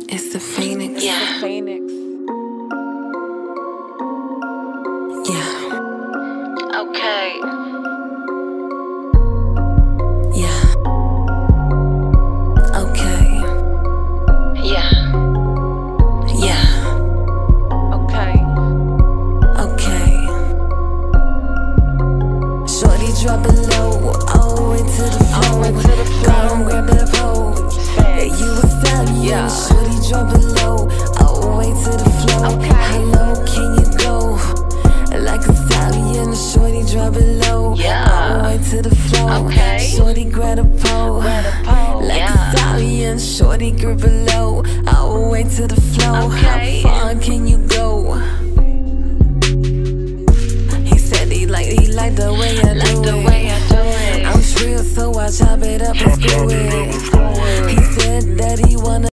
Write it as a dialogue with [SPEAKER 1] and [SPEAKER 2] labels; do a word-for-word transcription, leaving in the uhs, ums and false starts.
[SPEAKER 1] It's the Phoenix.
[SPEAKER 2] Yeah. The Phoenix.
[SPEAKER 1] Yeah.
[SPEAKER 2] Okay.
[SPEAKER 1] Yeah. Okay.
[SPEAKER 2] Yeah.
[SPEAKER 1] Yeah.
[SPEAKER 2] Okay.
[SPEAKER 1] Okay. Shorty drop it low, all the way to the floor.
[SPEAKER 2] All the way to the floor.
[SPEAKER 1] Go and grab that pole. Yeah, you a stallion.
[SPEAKER 2] Yeah.
[SPEAKER 1] Shorty drop it low, all the way to the floor.
[SPEAKER 2] Okay.
[SPEAKER 1] How low can you go? Like a stallion, shorty drop it low.
[SPEAKER 2] Yeah.
[SPEAKER 1] All the way to the floor.
[SPEAKER 2] Okay.
[SPEAKER 1] Shorty grab a pole.
[SPEAKER 2] Grab a pole.
[SPEAKER 1] Like
[SPEAKER 2] Yeah.
[SPEAKER 1] a stallion, shorty grip it low. All the way to the floor.
[SPEAKER 2] Okay.
[SPEAKER 1] How far can you go? He said he like he like the way I
[SPEAKER 2] Like
[SPEAKER 1] do
[SPEAKER 2] the
[SPEAKER 1] it.
[SPEAKER 2] way I do it.
[SPEAKER 1] I'm real, so I chop it up and screw it. He said that he wanna